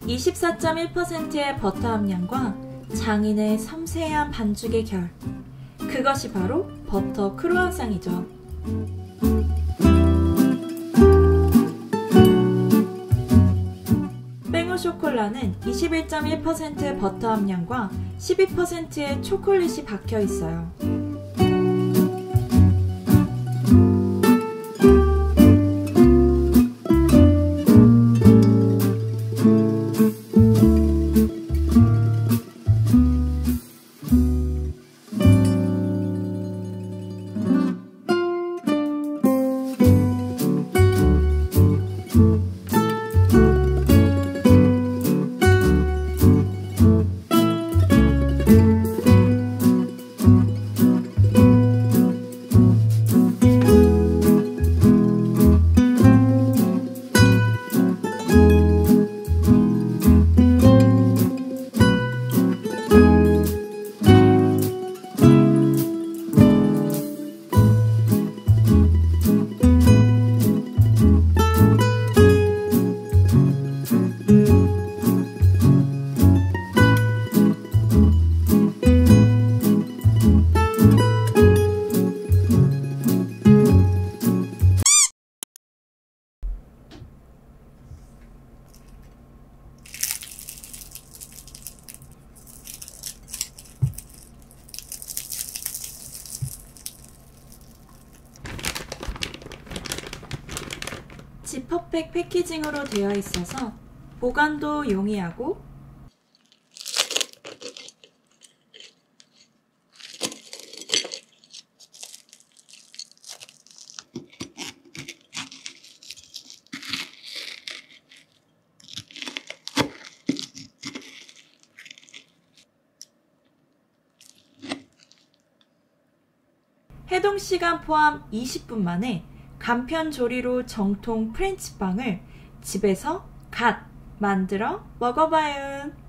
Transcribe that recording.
24.1%의 버터 함량과 장인의 섬세한 반죽의 결, 그것이 바로 버터 크루아상이죠. 뺑오쇼콜라는 21.1% 버터 함량과 12%의 초콜릿이 박혀 있어요. 지퍼백 패키징으로 되어 있어서 보관도 용이하고 해동시간 포함 20분 만에 간편 조리로 정통 프렌치빵을 집에서 갓 만들어 먹어봐요.